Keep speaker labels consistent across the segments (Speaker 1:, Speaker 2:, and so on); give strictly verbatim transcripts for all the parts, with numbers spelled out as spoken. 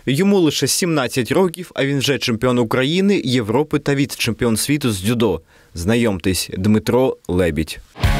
Speaker 1: Йому лише сімнадцять років, а він вже чемпіон України, Європи та віце-чемпіон світу з дзюдо. Знайомтесь, Дмитро Лебідь.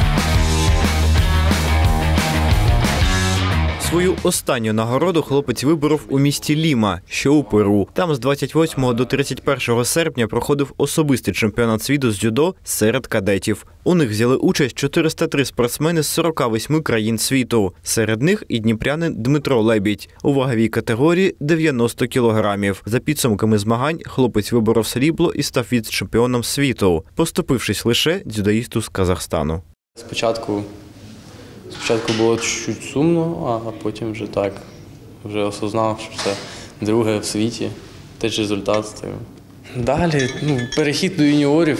Speaker 1: Свою останню нагороду хлопець виборов у місті Ліма, що у Перу. Там з двадцять восьмого до тридцять першого серпня проходив особистий чемпіонат світу з дзюдо серед кадетів. У них взяли участь чотириста три спортсмени з сорока восьми країн світу. Серед них і дніпрянин Дмитро Лебідь у ваговій категорії дев'яносто кілограмів. За підсумками змагань хлопець виборов срібло і став віце-чемпіоном світу, поступившись лише дзюдоїсту з Казахстану.
Speaker 2: Спочатку Спочатку було чуть сумно, а потім вже так, вже осознав, що це друге в світі, теж результат. Далі ну, перехід до юніорів,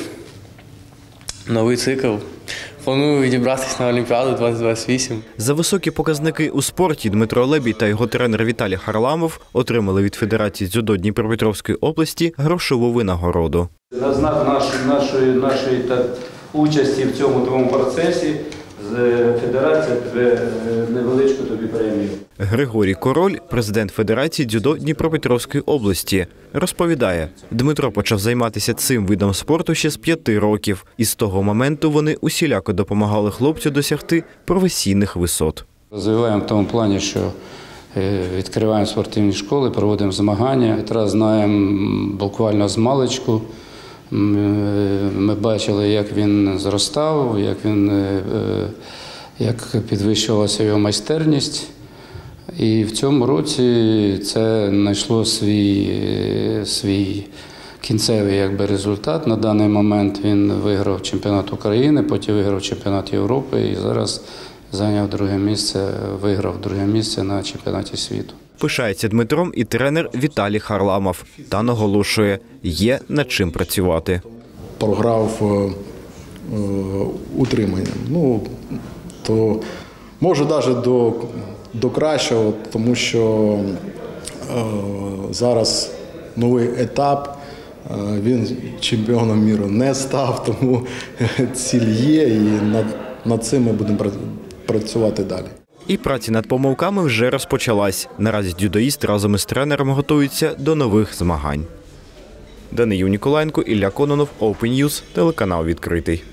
Speaker 2: новий цикл. Планую відібратися на Олімпіаду двадцять двадцять вісім.
Speaker 1: За високі показники у спорті Дмитро Лебідь та його тренер Віталій Харламов отримали від Федерації дзюдо Дніпропетровської області грошову винагороду.
Speaker 3: На знак нашої, нашої, нашої та, участі в цьому твоєму процесі з Федерації невеличку тобі премію.
Speaker 1: Григорій Король, президент Федерації дзюдо Дніпропетровської області, розповідає, Дмитро почав займатися цим видом спорту ще з п'яти років. І з того моменту вони усіляко допомагали хлопцю досягти професійних висот.
Speaker 4: Розвиваємо в тому плані, що відкриваємо спортивні школи, проводимо змагання. Зараз знаємо буквально з маличку. Ми бачили, як він зростав, як, він, як підвищувалася його майстерність. І в цьому році це знайшло свій, свій кінцевий якби, результат. На даний момент він виграв чемпіонат України, потім виграв чемпіонат Європи і зараз зайняв друге місце, виграв друге місце на чемпіонаті світу.
Speaker 1: Пишається Дмитром і тренер Віталій Харламов та наголошує, є над чим працювати.
Speaker 5: Програв е, утриманням. Ну, то може навіть до, до кращого, тому що е, зараз новий етап, е, він чемпіоном світу не став, тому ціль є і над, над цим ми будемо працювати далі.
Speaker 1: І праця над помилками вже розпочалась. Наразі дзюдоїст разом із тренером готується до нових змагань. Даниїл Ніколаєнко, Ілля Кононов, Open News, телеканал «Відкритий».